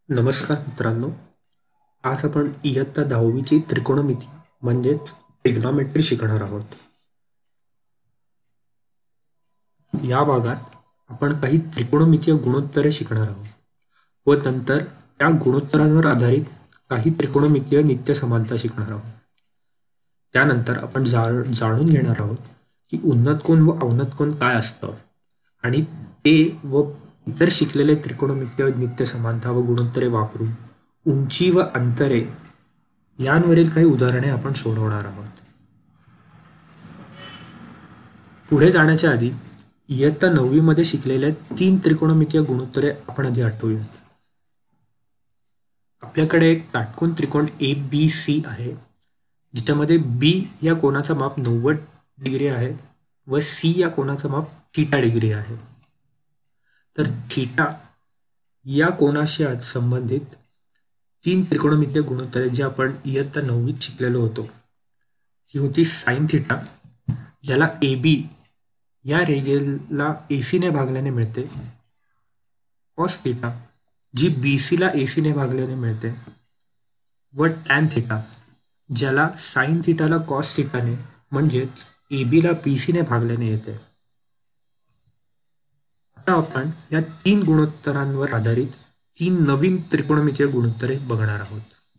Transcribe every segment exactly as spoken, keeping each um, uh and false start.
नमस्कार मित्रांनो, आज आपण इयत्ता दहावीची त्रिकोणमिती म्हणजेच ट्रिग्नॉमेट्री शिकणार आहोत. या भागात आपण काही त्रिकोणमितीय गुणोत्तरे शिकणार आहोत व नंतर त्या गुणोत्तरांवर आधारित काही त्रिकोणमितीय नित्य समानता शिकणार आहोत. त्यानंतर आपण जाणून घेणार आहोत की उन्नत कोन व अवनत कोन काय असतं आणि ते व इतर शिकलेले त्रिकोणमितीय नित्य समानता व गुणोत्तरे वापरून उंची व अंतरे यांवरील काही उदाहरणे आपण सोडवणार आहोत. पुढे जाण्याच्या आधी इयत्ता नववी मध्ये शिकलेल्या तीन त्रिकोणमितीय गुणोत्तरे आपण आधी आठवूयात. आपल्याकडे एक काटकोन त्रिकोण ए बी सी आहे, ज्याच्यामध्ये बी या कोनाचा माप नव्वद डिग्री आहे व सी या कोनाचा माप थीटा डिग्री आहे. तर थीटा या कोनाशी आज संबंधित तीन त्रिकोणमितीय गुणोत्तरे जे आपण इयत्ता नववीत शिकलेलो होतो ती होती साइन थीटा, ज्याला ए बी या रेगेला एसी ने भागल्याने मिळते, कॉस थीटा जी बी सी ला एसी ने भागल्याने मिळते व टॅन थीटा ज्याला साइन थीटाला कॉस थीटाने म्हणजेच ए बी ला बी सी ने भागल्याने येते. आता आपण या तीन गुणोत्तरांवर आधारित तीन नवीन त्रिकोणमितीय गुणोत्तरे बघणार आहोत.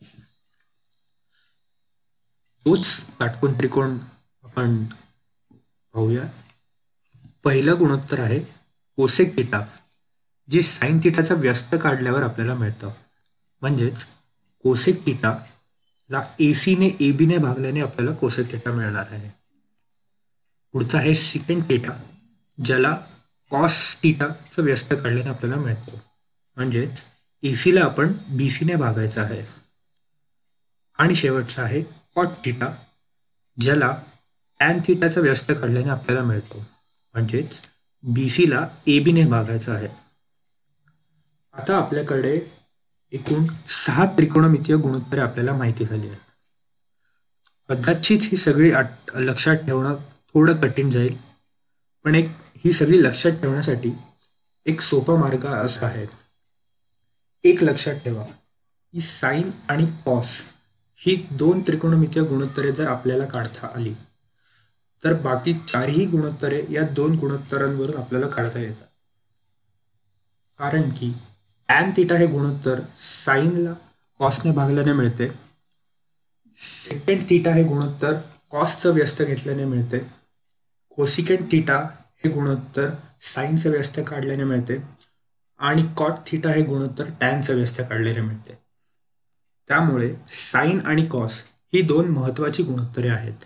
तोच काटकोन त्रिकोण आपण पाहूया. पहिलं गुणोत्तर आहे कोसेक थीटा, जे साइन थीटाचा व्यस्त काढल्यावर आपल्याला मिळतं. म्हणजेच कोसेक थीटा ला एसी ने ए बी ने भागल्याने आपल्याला कोसेक थीटा मिळणार आहे. पुढचा आहे सिकेंड थीटा, ज्याला कॉस थीटाचं व्यस्त काढल्याने आपल्याला मिळतो. म्हणजेच एसी ला आपण बी सी ने भागायचं आहे. आणि शेवटचा आहे कॉट थीटा, ज्याला टॅन थीटाचा व्यस्त काढल्याने आपल्याला मिळतो. म्हणजेच बी सी ला ए बी ने भागायचं आहे. आता आपल्याकडे एकूण सहा त्रिकोणमितीय गुणोत्तरे आपल्याला माहिती झाली आहेत. कदाचित ही सगळी लक्षात ठेवणं थोडं कठीण जाईल, पण एक ही सगळी लक्षात ठेवण्यासाठी एक सोपा मार्ग असा आहे. एक लक्षात ठेवा की साइन आणि कॉस ही दोन त्रिकोणमितीय गुणोत्तरे जर आपल्याला काढता आली तर बाकी चारही गुणोत्तरे या दोन गुणोत्तरांवरून आपल्याला काढता येतात. कारण की टॅन थीटा हे गुणोत्तर साइनला कॉसने भागल्याने मिळते, सेकंड थीटा हे गुणोत्तर कॉसचं व्यस्त घेतल्याने मिळते, कोसिकेंड थीटा हे गुणोत्तर साइनचं व्यस्त काढल्याने मिळते आणि कॉट थीटा हे गुणोत्तर टॅनचं व्यस्त काढल्याने मिळते. त्यामुळे साइन आणि कॉस ही दोन महत्वाची गुणोत्तरे आहेत.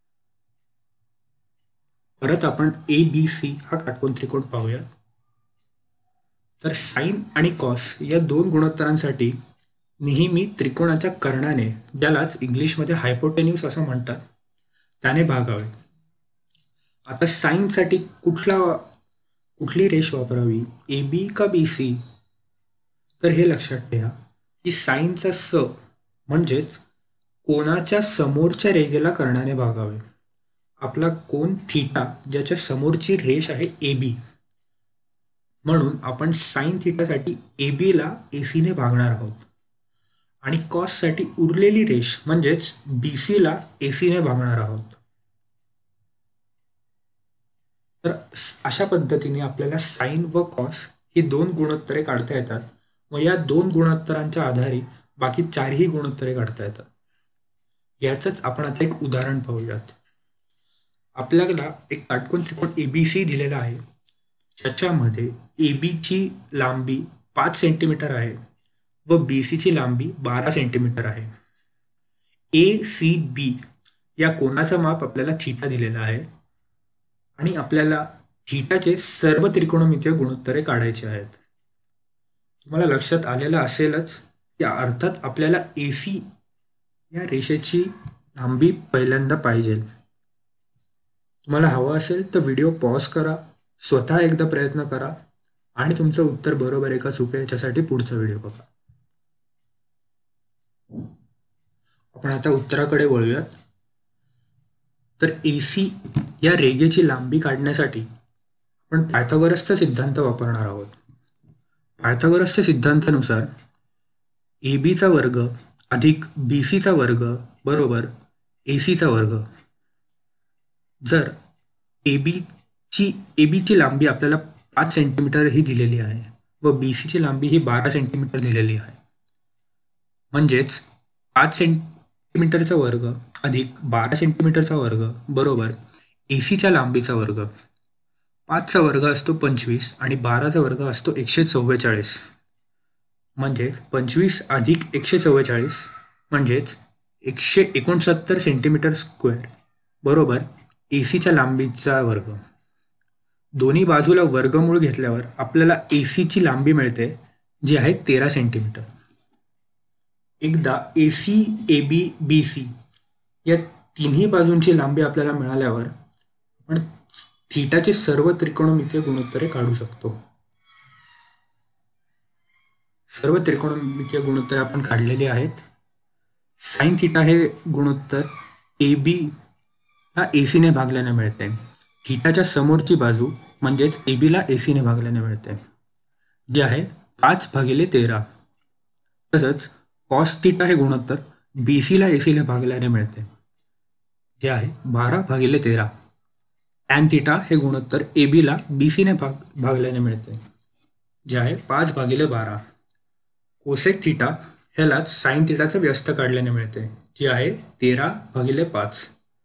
परत आपण ए बी सी हा काटकोन त्रिकोण पाहूयात. तर साइन आणि कॉस या दोन गुणोत्तरांसाठी नेहमी त्रिकोणाच्या कर्णाने, ज्यालाच इंग्लिशमध्ये हायपोटेन्यूस असं म्हणतात, त्याने भागावे. आता साइनसाठी कुठला कुठली रेष वापरावी, ए बी का बी सी? तर हे लक्षात ठेवा की साइनचा स म्हणजेच कोनाच्या समोरच्या रेगेला कर्णाने भागावे. आपला कोन थीटा ज्याच्या समोरची रेष आहे ए बी, म्हणून आपण साइन थीटासाठी ए बी ला एसी ने भागणार आहोत आणि कॉस साठी उरलेली रेष म्हणजेच बी सी ला एसी ने भागणार आहोत. तर अशा पद्धतीने आपल्याला साइन व कॉस ही दोन गुणोत्तरे काढता येतात व या दोन गुणोत्तरांच्या आधारे बाकी चारही गुणोत्तरे काढता येतात. याचंच आपण आता एक उदाहरण पाहूयात. आपल्याला एक काटकोन त्रिकोण एबीसी दिलेला आहे, ज्याच्यामध्ये ए बी ची लांबी पाच सेंटीमीटर आहे व बी सी ची लांबी बारा सेंटीमीटर आहे. ए सी बी या कोनाचा माप आपल्याला थीटा दिलेला आहे आणि आपल्याला थीटाचे सर्व त्रिकोणमितीय गुणोत्तरे काढायचे आहेत. तुम्हाला लक्षात आलेलं असेलच की अर्थात आपल्याला ए सी या रेषेची लांबी पहिल्यांदा पाहिजे. तुम्हाला हवं असेल तर व्हिडिओ पॉज करा, स्वतः एकदा प्रयत्न करा आणि तुमचं उत्तर बरोबर आहे का चूक आहे याच्यासाठी पुढचा व्हिडिओ बघा. आपण आता उत्तराकडे वळूयात. तर एसी या रेगेची लांबी काढण्यासाठी आपण पायथागोरसचा सिद्धांत वापरणार आहोत. पायथागोरसच्या सिद्धांतानुसार ए बीचा वर्ग अधिक बी सीचा वर्ग बरोबर ए सीचा वर्ग. जर ए बीची ए बीची लांबी आपल्याला पाच सेंटीमीटर ही दिलेली आहे व बी सीची लांबी ही बारा सेंटीमीटर दिलेली आहे, म्हणजेच पाच सेंटीमीटरचा वर्ग अधिक बारा सेंटीमीटरचा वर्ग बरोबर ए सीच्या लांबीचा वर्ग. पाचचा वर्ग असतो पंचवीस आणि बाराचा वर्ग असतो एकशे चव्वेचाळीस, म्हणजेच पंचवीस अधिक एकशे चव्वेचाळीस म्हणजेच एकशे एकोणसत्तर सेंटीमीटर स्क्वेअर बरोबर ए सीच्या लांबीचा वर्ग. दोन्ही बाजूला वर्गमूळ घेतल्यावर आपल्याला ए सीची लांबी मिळते जी आहे तेरा सेंटीमीटर. एकदा ए C A B B C या तिन्ही बाजूंची लांबी आपल्याला मिळाल्यावर आपण थीटाचे सर्व त्रिकोणमितीय गुणोत्तरे काढू शकतो. सर्व त्रिकोणमितीय गुणोत्तरे आपण काढलेली आहेत. साइन थीटा हे गुणोत्तर ए बी ला ए सीने भागल्याने मिळते. थीटाच्या समोरची बाजू म्हणजेच ए बीला ए सीने भागल्याने मिळते, जे आहे पाच भागिले तेरा. तसंच कॉस थीटा हे गुणोत्तर बी सीला ए सीला भागल्याने मिळते, जे आहे बारा भागिले तेरा. टॅन थीटा हे गुणोत्तर ए बीला बी सीने भाग भागल्याने मिळते, जे आहे पाच भागिले बारा. कोसेक थीटा ह्यालाच साइन थीटाचा व्यस्त काढल्याने मिळते, जी आहे तेरा भागिले पाच.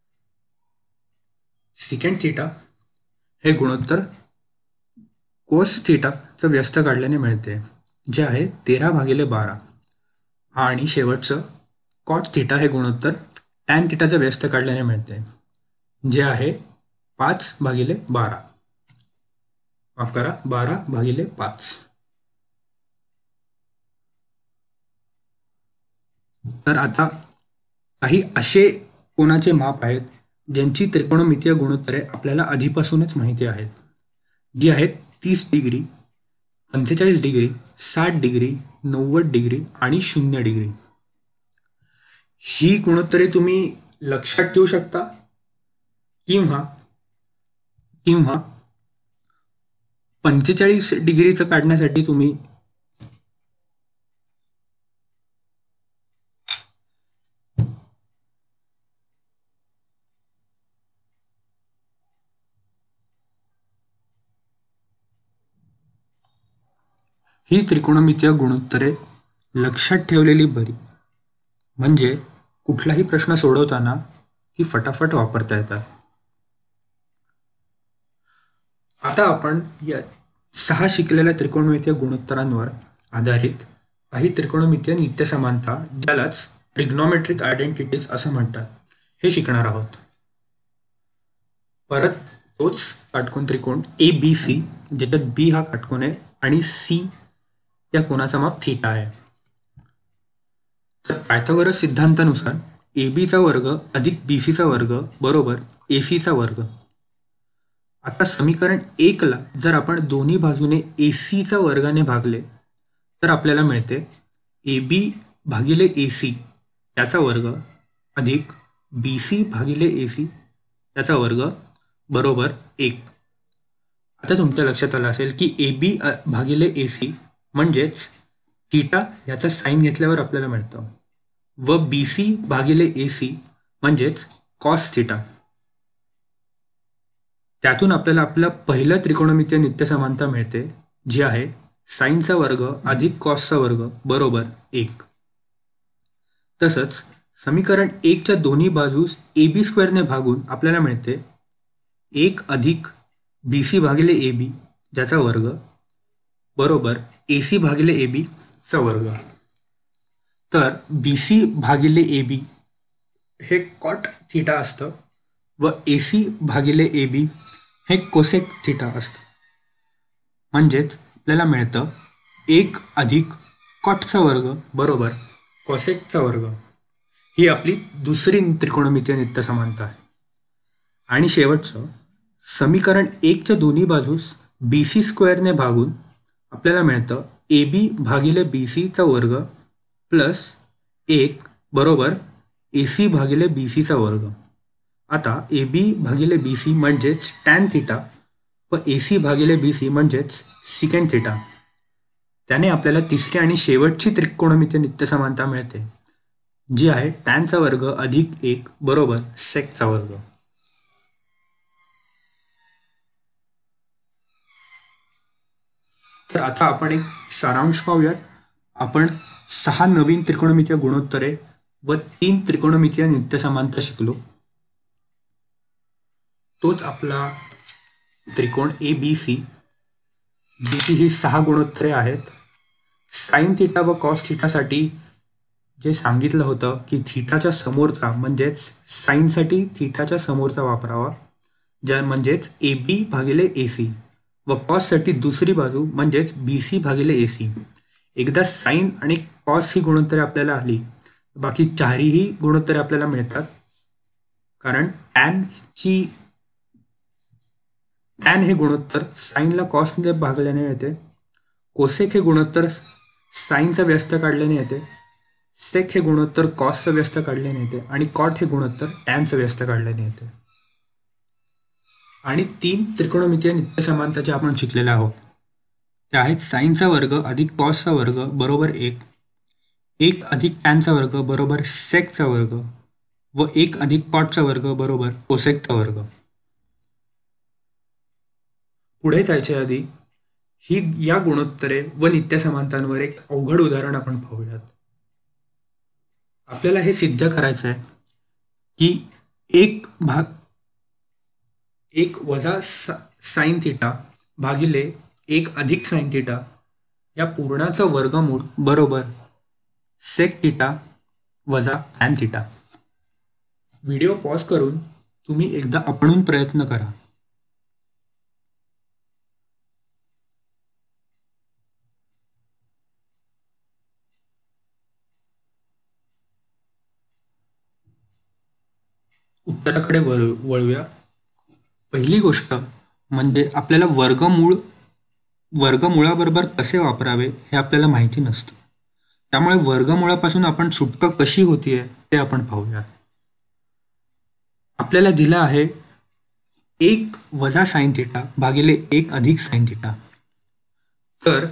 सिकेंड थीटा हे गुणोत्तर कोस थीटाचं व्यस्त काढल्याने मिळते, जे आहे तेरा भागिले बारा. आणि शेवटचं कॉट थीटा हे गुणोत्तर टॅन थीटाचं व्यस्त काढल्याने मिळते, जे आहे पाच भागिले बारा. माफ करा, बारा भागिले पाच. तर आता काही असे कोनाचे माप आहेत ज्यांची त्रिकोणमितीय गुणोत्तरे आपल्याला आधीपासूनच माहिती आहेत, जी आहेत तीस डिग्री, पंचेचाळीस डिग्री, साठ डिग्री, नव्वद डिग्री आणि शून्य डिग्री. ही गुणोत्तरे तुम्ही लक्षात ठेवू शकता किंवा किंवा पंचेचाळीस डिग्रीचं काढण्यासाठी तुम्ही ही त्रिकोणमितीय गुणोत्तरे लक्षात ठेवलेली बरी, म्हणजे कुठलाही प्रश्न सोडवताना ती फटाफट वापरता येतात. आता आपण या सहा शिकलेल्या त्रिकोणमितीय गुणोत्तरांवर आधारित काही त्रिकोणमितीय नित्यसमानता, ज्यालाच ट्रिग्नोमेट्रिक आयडेंटिटीज असं म्हणतात, हे शिकणार आहोत. परत तोच काटकोन त्रिकोण ए बी सी, ज्याच्यात बी हा काटकोन आहे आणि सी या कोनाचा माप थीटा आहे. तर पायथागोरस सिद्धांतानुसार ए बीचा वर्ग अधिक बी सीचा वर्ग बरोबर ए सीचा वर्ग. आता समीकरण एकला जर आपण दोन्ही बाजूने ए सीचा वर्गाने भागले तर आपल्याला मिळते ए बी भागिले ए सी याचा वर्ग अधिक बी सी भागिले ए सी याचा वर्ग बरोबर एक. आता तुमच्या लक्षात आलं असेल की ए बी भागिले ए सी म्हणजेच थीटा याचा साइन घेतल्यावर आपल्याला मिळतं व बी सी भागिले ए सी म्हणजेच कॉस थीटा. त्यातून आपल्याला आपलं पहिलं त्रिकोणमितीय नित्यसमानता मिळते, जी आहे साइनचा वर्ग अधिक कॉसचा वर्ग बरोबर एक. तसंच समीकरण एकच्या दोन्ही बाजूस ए बी स्क्वेअरने भागून आपल्याला मिळते एक अधिक बी सी भागिले ए बी ज्याचा वर्ग बरोबर ए सी भागिले ए बी चा वर्ग. तर बी सी भागिले ए बी हे कॉट थीटा असतं व ए सी भागिले ए बी हे कोसेक थीटा असतं, म्हणजेच आपल्याला मिळतं एक अधिक कॉटचा वर्ग बरोबर कॉसेकचा वर्ग. ही आपली दुसरी त्रिकोणमितीय नित्यसमानता आहे. आणि शेवटचं समीकरण एकच्या दोन्ही बाजूस बी सी स्क्वेअरने भागून आपल्याला मिळतं ए बी भागिले बी सीचा वर्ग प्लस एक बरोबर ए सी भागिले बी सीचा वर्ग. आता ए बी भागिले बी सी म्हणजेच टॅन थीटा व ए सी भागिले बी सी म्हणजेच सिकेंड थीटा. त्याने आपल्याला तिसरी आणि शेवटची त्रिकोणमितीय नित्यसमानता मिळते, जी आहे टॅनचा वर्ग अधिक एक बरोबर सेकचा वर्ग. तर आता आपण एक सारांश पाहूयात. आपण सहा नवीन त्रिकोणमितीय गुणोत्तरे व तीन त्रिकोणमितीय नित्यसमानता शिकलो. तोच आपला त्रिकोण ए बी सी, जिची ही सहा गुणोत्तरे आहेत. साइन थिटा व कॉस थिटासाठी जे सांगितलं होतं की थिटाच्या समोरचा म्हणजेच साईनसाठी थिटाच्या समोरचा वापरावा, ज्या म्हणजेच ए बी भागिले ए सी, व कॉससाठी दुसरी बाजू म्हणजेच बी सी भागिले ए सी. एकदा साइन आणि कॉस ही गुणोत्तरे आपल्याला आली, बाकी चारही गुणोत्तरे आपल्याला मिळतात. कारण टॅनची टॅन हे गुणोत्तर साईनला कॉसने भागल्याने येते, कोसेक हे गुणोत्तर साईनचा व्यस्त काढल्याने येते, सेक हे गुणोत्तर कॉसचं व्यस्त काढल्याने येते आणि कॉट हे गुणोत्तर टॅनचं व्यस्त काढल्याने येते. आणि तीन त्रिकोणमितीय नित्यसमानता जे आपण शिकलेले आहोत त्या आहेत साईनचा वर्ग अधिक कॉसचा वर्ग बरोबर एक, एक अधिक टॅनचा वर्ग बरोबर सेकचा वर्ग व एक अधिक कॉटचा वर्ग बरोबर कोसेकचा वर्ग. पुढे जायच्या आधी ही या गुणोत्तरे व नित्यसमानतांवर एक अवघड उदाहरण आपण पाहूयात. आपल्याला हे सिद्ध करायचं आहे की एक भाग एक वजा साइन थिटा भागिले एक अधिक साइन थिटा या पूर्णाचं वर्गमूळ बरोबर सेक थिटा वजा टॅन थिटा. व्हिडिओ पॉज करून तुम्ही एकदा आपणून प्रयत्न करा. उत्तराकडे वळूया. पहिली गोष्ट म्हणजे आपल्याला वर्गमूळ वर्गमुळाबरोबर कसे वापरावे हे आपल्याला माहिती नसतं. त्यामुळे वर्गमुळापासून आपण सुटका कशी होतीये ते आपण पाहूया. आपल्याला दिला आहे एक वजा साइन थिटा भागिले एक अधिक साइन थिटा. तर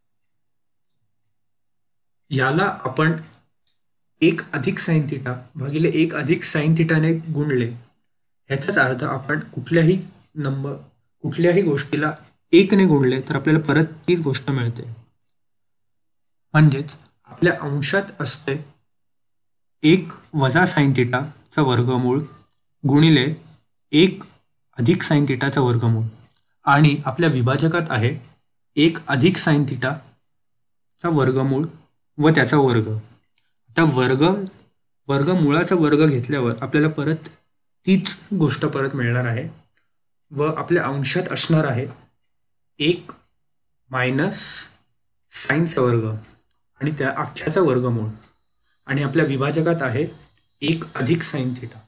याला आपण एक अधिक साइन थिटा भागिले एक अधिक साइन थिटाने गुणले, ह्याचाच अर्थ आपण कुठल्याही नंबर कुठल्याही गोष्टीला एकने गुणले तर आपल्याला परत तीच गोष्ट मिळते. म्हणजेच आपल्या अंशात असते एक वजा साइन थिटाचा वर्गमूळ गुणिले एक अधिक साइन थिटाचा वर्गमूळ आणि आपल्या विभाजकात आहे एक अधिक साइन थिटाचा वर्गमूळ व त्याचा वर्ग. आता वर्ग वर्गमुळाचा वर्ग घेतल्यावर आपल्याला परत तीच गोष्ट परत मिळणार आहे व आपल्या अंशात असणार आहे एक मायनस साईनचा वर्ग आणि त्या अख्ख्याचा वर्गमूळ आणि आपल्या विभाजकात आहे एक अधिक साइन थिटा.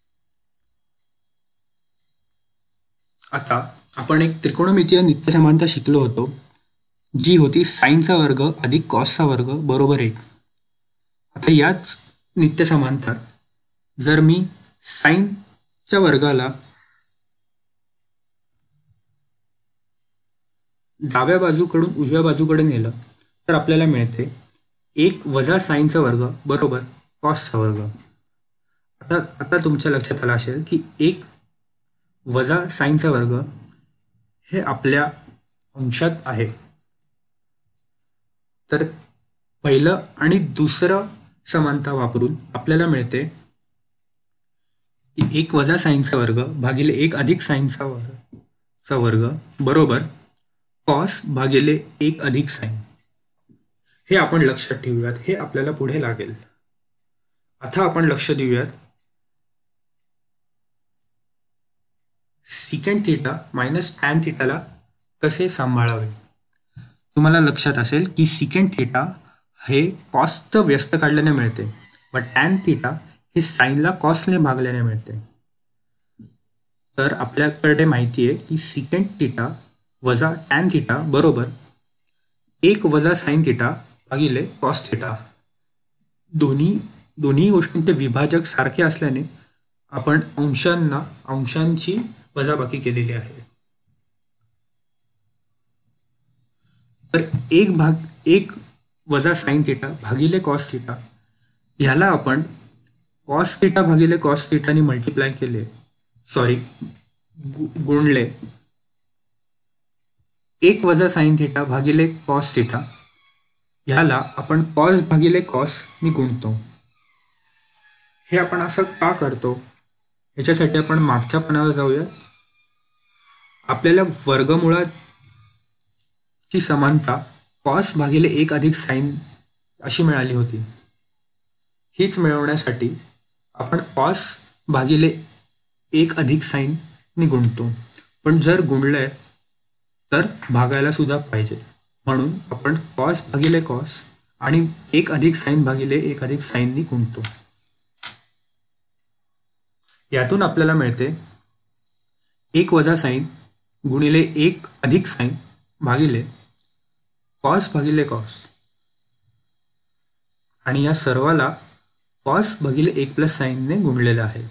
आता आपण एक त्रिकोणमितीय नित्यसमानता शिकलो होतो, जी होती साईनचा वर्ग अधिक कॉसचा वर्ग बरोबर एक. आता याच नित्यसमानता जर मी साईनच्या वर्गाला डाव्या बाजूकडून उजव्या बाजूकडे नेलं तर आपल्याला मिळते एक वजा साईनचा वर्ग बरोबर कॉसचा वर्ग. आता आता तुमच्या लक्षात आलं असेल की एक वजा साईनचा वर्ग हे आपल्या अंशात आहे. तर पहिलं आणि दुसरं समानता वापरून आपल्याला मिळते की एक वजा साईनचा वर्ग भागिले एक अधिक साईनचा वर्ग वर्ग बरोबर कॉस भागिले एक अधिक साइन. हे आपण लक्षात ठेवूयात, हे आपल्याला पुढे लागेल. आता आपण लक्ष देऊयात सिकेंड थिटा मायनस टॅन थिटाला कसे सांभाळावे. तुम्हाला लक्षात असेल की सिकेंड थिटा हे कॉसचं व्यस्त काढल्याने मिळते व टॅन थिटा हे साईनला कॉसने भागल्याने मिळते. तर आपल्याकडे माहिती आहे की सिकेंड थिटा वजा टॅन थिटा बरोबर एक वजा साइन थिटा भागिले कॉस थिटा. दोन्ही दोन्ही गोष्टींचे विभाजक सारखे असल्याने आपण अंशांना अंशांची वजाबाकी केलेली आहे. तर एक भाग एक वजा साईन थिटा भागिले कॉस थिटा, ह्याला आपण कॉस थिटा भागिले कॉस थिटाने मल्टिप्लाय केले, सॉरी गुणले एक वजा साईन थिटा भागिले कॉस थिटा, ह्याला आपण कॉस भागिले कॉस नी गुणतो. हे आपण असं का करतो याच्यासाठी आपण मागच्या पानावर जाऊया. आपल्याला वर्गमुळाची समानता कॉस भागिले एक अधिक साईन अशी मिळाली होती. हीच मिळवण्यासाठी आपण कॉस भागिले एक अधिक साईन नी गुणतो, पण जर गुणलंय तर भागायला सुद्धा पाहिजे, म्हणून आपण कॉस भागिले कॉस आणि एक अधिक साईन भागिले एक अधिक साईन नी गुणतो. यातून आपल्याला मिळते एक वजा साईन गुणिले एक अधिक साईन भागिले कॉस भागिले कॉस, आणि या सर्वाला कॉस भागिले एक प्लस साईनने गुणलेलं आहे.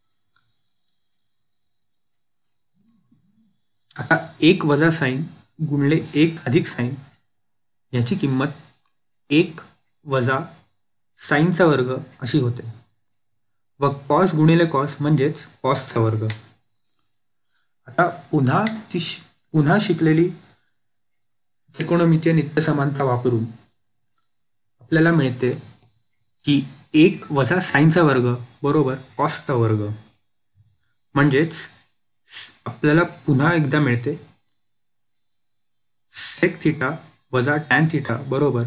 आता एक वजा साईन गुणले एक अधिक साईन याची किंमत एक वजा साईनचा वर्ग अशी होते, व कॉस गुणिले कॉस म्हणजेच कॉसचा वर्ग. आता पुन्हा ती पुन्हा शिकलेली त्रिकोणमितीय नित्य समानता वापरून आपल्याला मिळते की एक वजा साईनचा वर्ग बरोबर कॉसचा वर्ग, म्हणजेच आपल्याला पुन्हा एकदा मिळते सेक थिटा वजा टॅन थिटा बरोबर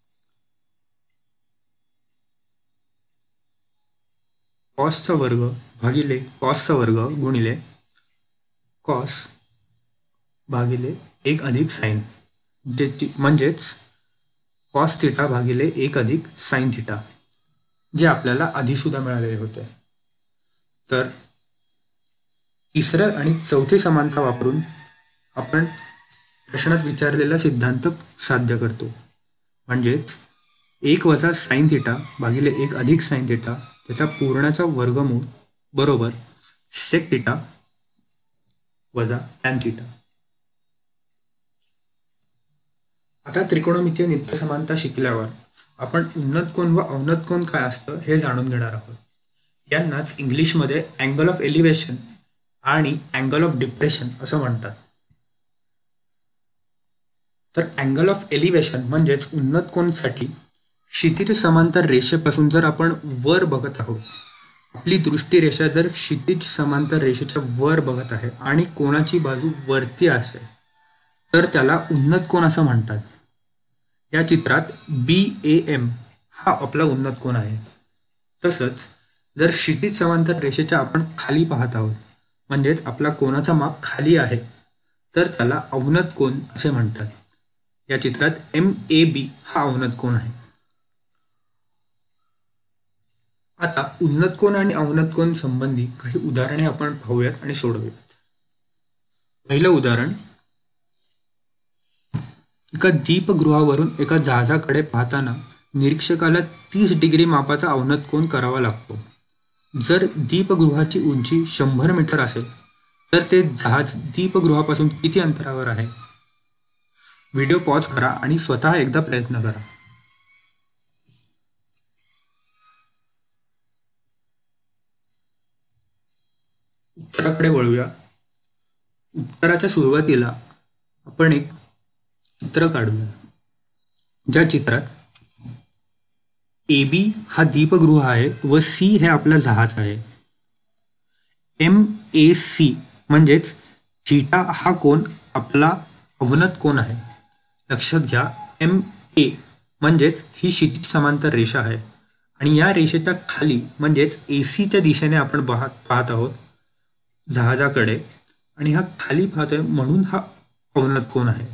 कॉसचा वर्ग भागिले कॉसचा वर्ग गुणिले कॉस भागिले एक अधिक साईन, ज्याची म्हणजेच कॉस थिटा भागिले एक अधिक साईन थिटा, जे आपल्याला आधी सुद्धा मिळालेले होते. तर तिसरं आणि चौथी समानता वापरून आपण प्रश्नात विचारलेला सिद्धांत साध्य करतो, म्हणजेच एक वजा साईन थिटा भागिले एक अधिक साईन थिटा त्याचा पूर्णाचा वर्गमूळ बरोबर सेक थिटा वजा टॅन थिटा. आता त्रिकोणमितीय नित्य समानता शिकल्यावर आपण उन्नत कोन व अवनत कोन काय असतं हे जाणून घेणार आहोत. यांनाच इंग्लिशमध्ये अँगल ऑफ एलिव्हेशन आणि अँगल ऑफ डिप्रेशन असं म्हणतात. तर अँगल ऑफ एलिव्हेशन म्हणजेच उन्नत कोनसाठी क्षितिज समांतर रेषेपासून जर आपण वर बघत आहोत, आपली दृष्टी रेषा जर क्षितिज समांतर रेषेच्या वर बघत आहे आणि कोणाची बाजू वरती असेल तर त्याला उन्नत कोन असं म्हणतात. या चित्रात बी ए एम हा आपला उन्नत कोन आहे. तसंच जर क्षितिज समांतर रेषेच्या आपण खाली पाहत आहोत, म्हणजेच आपला कोनाचा माप खाली आहे, तर त्याला अवनत कोन असे म्हणतात. या चित्रात एम ए बी हा अवनत कोन आहे. आता उन्नत कोन आणि अवनत कोन संबंधी काही उदाहरणे आपण पाहूयात आणि सोडवूयात. पहिलं उदाहरण, एका दीपगृहावरून एका जहाजाकडे पाहताना निरीक्षकाला तीस डिग्री मापाचा अवनत कोन करावा लागतो. जर दीपगृहाची उंची शंभर मीटर असेल तर ते जहाज दीपगृहापासून किती अंतरावर आहे? व्हिडिओ पॉज करा आणि स्वतः एकदा प्रयत्न करा. उत्तराकडे वळूया. उत्तराच्या सुरुवातीला आपण एक चित्र काढूया. ज्या चित्रात ए बी हा दीपगृह आहे व सी हे आपलं जहाज आहे. एम ए सी म्हणजेच थीटा हा कोन आपला अवनत कोन आहे. लक्षात घ्या, एम ए म्हणजेच ही क्षितिज समांतर रेषा आहे आणि या रेषेच्या खाली म्हणजेच ए सीच्या दिशेने आपण पाहत पाहत आहोत जहाजाकडे, आणि हा खाली पाहतोय म्हणून हा अवनत कोन आहे.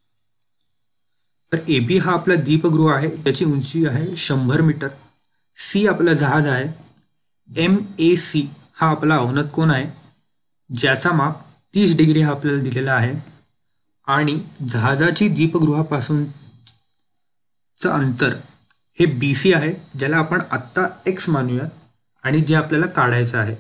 तर ए बी हा आपला दीपगृह आहे, त्याची उंची आहे शंभर मीटर. सी आपला जहाज आहे. एम ए सी हा आपला अवनत कोन आहे, ज्याचा माप तीस डिग्री हा आपल्याला दिलेला आहे, आणि जहाजाची दीपगृहापासूनचं अंतर हे बी सी आहे, ज्याला आपण आत्ता एक्स मानूया आणि जे आपल्याला काढायचं आहे.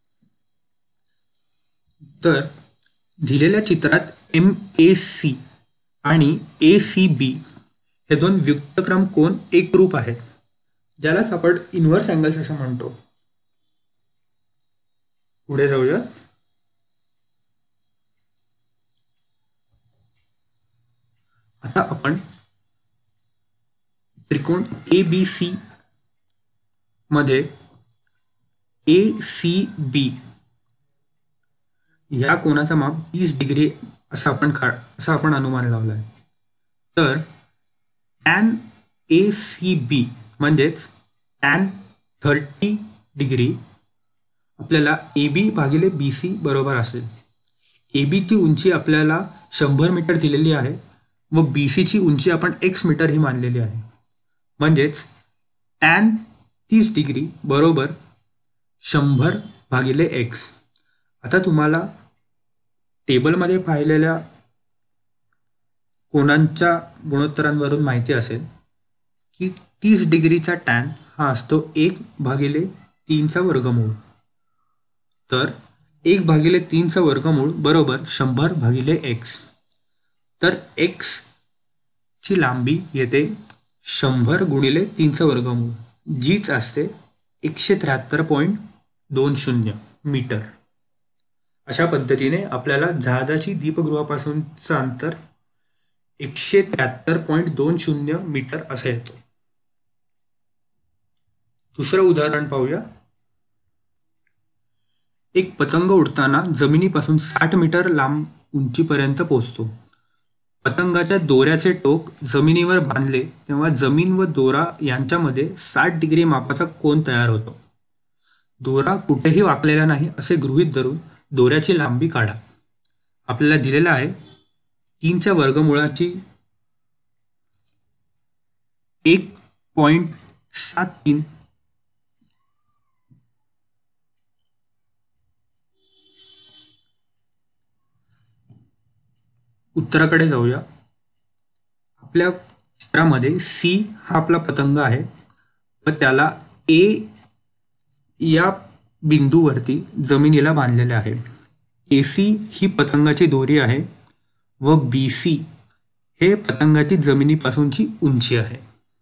तर दिलेल्या चित्रात एम ए सी आणि ए सी बी हे दोन व्युत्क्रम कोन एकरूप आहेत, ज्यालाच आपण इन्व्हर्स अँगल्स असं म्हणतो. पुढे जाऊया. आता आपण त्रिकोण ए बी सी मध्ये ए सी बी या कोनाचा माप तीस डिग्री असं आपण काढ असं आपण अनुमान लावला आहे. तर टॅन ए सी बी म्हणजेच टॅन थर्टी डिग्री आपल्याला ए बी भागिले बी सी बरोबर असेल. ए बीची उंची आपल्याला शंभर मीटर दिलेली आहे व बी सीची उंची आपण एक्स मीटर ही मानलेली आहे. म्हणजेच टॅन तीस डिग्री बरोबर शंभर भागिले एक्स. आता तुम्हाला टेबलमध्ये पाहिलेल्या कोनांच्या गुणोत्तरांवरून माहिती असेल की तीस डिग्रीचा टॅन हा असतो एक भागिले तीनचा वर्गमूळ. तर एक भागिले तीनचा वर्गमूळ बरोबर शंभर भागिले एक्स. तर एक्स ची लांबी येते शंभर गुणिले तीनचं वर्गमूळ, जीच असते एकशे त्र्याहत्तर पॉईंट दोन शून्य मीटर. अशा पद्धतीने आपल्याला जहाजाची दीपगृहापासूनचं अंतर एकशे त्र्याहत्तर पॉईंट दोन शून्य मीटर असं येतो. दुसरं उदाहरण पाहूया. एक पतंग उडताना जमिनीपासून साठ मीटर लांब उंचीपर्यंत पोहोचतो. पतंगाच्या दोऱ्याचे टोक जमिनीवर बांधले तेव्हा जमीन व दोरा यांच्यामध्ये साठ डिग्री मापाचा कोन तयार होतो. दोरा कुठेही वाकलेला नाही असे गृहीत धरून दोऱ्याची लांबी काढा. आपल्याला दिलेला आहे तीनच्या वर्गमुळाची एक पॉईंट सात तीन उत्तराकडे जाऊया. आपल्या चित्रामध्ये सी हा आपला पतंग आहे व त्याला ए या बिंदूवरती जमिनीला बांधलेले आहे. ए सी ही पतंगाची दोरी आहे व बी सी हे पतंगाची जमिनीपासूनची उंची आहे,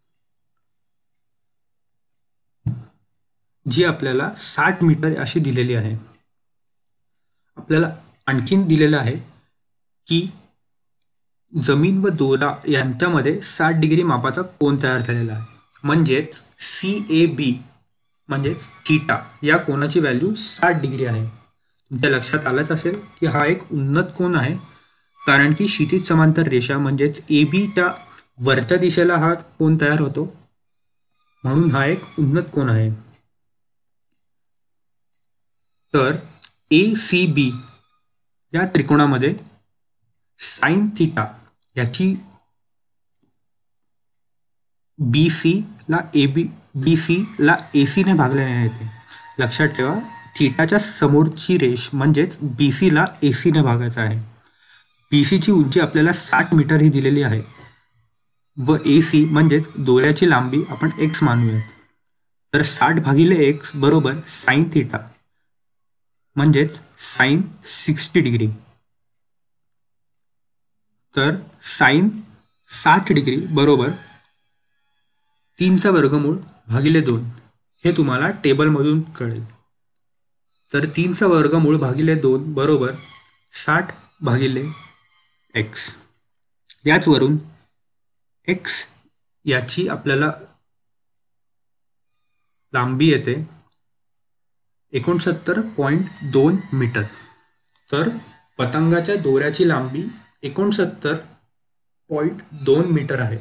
जी आपल्याला साठ मीटर अशी दिलेली आहे. आपल्याला आणखीन दिलेलं आहे की जमीन व दोरा यांच्यामध्ये साठ डिग्री मापाचा कोन तयार झालेला आहे. म्हणजेच सी ए बी म्हणजेच थीटा या कोनाची व्हॅल्यू साठ डिग्री आहे. तुमच्या लक्षात आलंच असेल की हा एक उन्नत कोन आहे, कारण की क्षितिज समांतर रेषा म्हणजेच ए बीच्या वरच्या दिशेला हा कोन तयार होतो, म्हणून हा एक उन्नत कोन आहे. तर ए सी बी या त्रिकोणामध्ये साइन थीटा याची बी सी ला ए बी बी सी ला ए सी ने भागल्याने येते. लक्षात ठेवा, थीटाच्या समोरची रेष म्हणजेच बी सी ला ए सी ने भागायचं आहे. बी सीची उंची आपल्याला साठ मीटर ही दिलेली आहे व ए सी म्हणजेच दोऱ्याची लांबी आपण एक्स मानूयात. तर साठ भागिले एक्स बरोबर साइन थीटा म्हणजेच साइन सिक्स्टी डिग्री. तर साइन साठ डिग्री बरोबर तीनचा वर्गमूळ भागिले दोन हे तुम्हाला टेबलमधून कळेल. तर तीनचा वर्गमूळ भागिले दोन बरोबर साठ भागिले एक्स. याचवरून एक्स याची आपल्याला लांबी येते एकोणसत्तर पॉईंट दोन मीटर. तर पतंगाच्या दोऱ्याची लांबी एकोणसत्तर पॉईंट दोन मीटर आहे.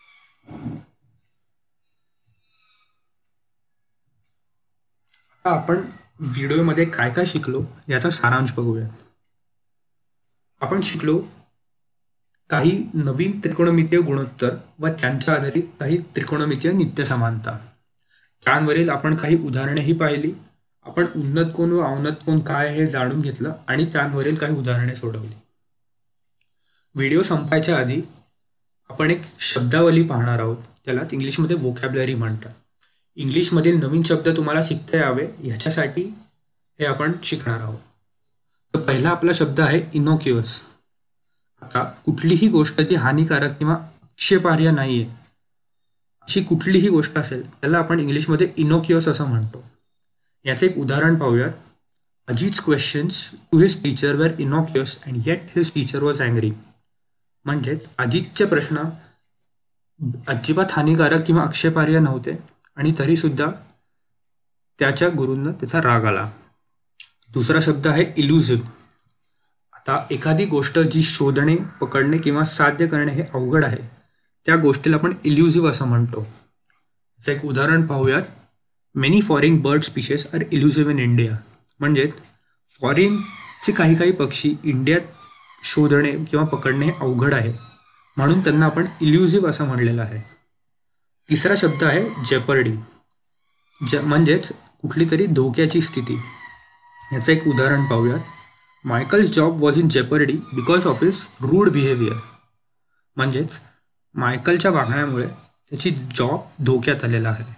आता आपण व्हिडिओमध्ये काय काय शिकलो याचा सारांश बघूया. आपण शिकलो काही नवीन त्रिकोणमितीय गुणोत्तर व त्यांच्या आधारित काही त्रिकोणमितीय नित्य समानता. त्यांवरील आपण काही उदाहरणेही पाहिली. आपण उन्नत कोन व अवनत कोन काय हे जाणून घेतलं आणि त्यांवरील काही उदाहरणे सोडवली. व्हिडिओ संपायच्या आधी आपण एक शब्दावली पाहणार आहोत, त्यालाच इंग्लिशमध्ये व्होकॅब्युलरी म्हणतात. इंग्लिशमधील नवीन शब्द तुम्हाला शिकता यावे ह्याच्यासाठी हे आपण शिकणार आहोत. तर पहिला आपला शब्द आहे इनोक्युअस. आता कुठलीही गोष्ट जी हानिकारक किंवा आक्षेपार्ह नाही आहे अशी कुठलीही गोष्ट असेल त्याला आपण इंग्लिशमध्ये इनोक्युअस असं म्हणतो. याचं एक उदाहरण पाहूयात. अजित's questions to his teacher were innocuous and yet his teacher was angry. म्हणजेच अजितचे प्रश्न अजिबात हानिकारक किंवा आक्षेपार्ह नव्हते आणि तरीसुद्धा त्याच्या गुरूंना त्याचा राग आला. दुसरा शब्द आहे इल्युझिव्ह. आता एखादी गोष्ट जी शोधणे, पकडणे किंवा साध्य करणे हे अवघड आहे त्या गोष्टीला आपण इल्युझिव्ह असं म्हणतो. याचं एक उदाहरण पाहूयात. Many foreign bird species are elusive in India. म्हणजेच फॉरेनचे काही काही पक्षी इंडियात शोधणे किंवा पकडणे अवघड आहे म्हणून त्यांना आपण इल्युझिव्ह असं म्हणलेलं आहे. तिसरा शब्द आहे जेपर्डी. ज म्हणजेच कुठली तरी धोक्याची स्थिती. याचं एक उदाहरण पाहूयात. Michael's job was in jeopardy because of his rude behaviour. म्हणजेच मायकलच्या वागण्यामुळे त्याची जॉब धोक्यात आलेला आहे.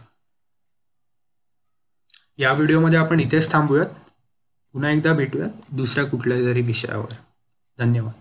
या व्हिडिओमध्ये आपण इथेच थांबूयात. पुन्हा एकदा भेटूयात दुसऱ्या कुठल्याही तरी विषयावर. धन्यवाद.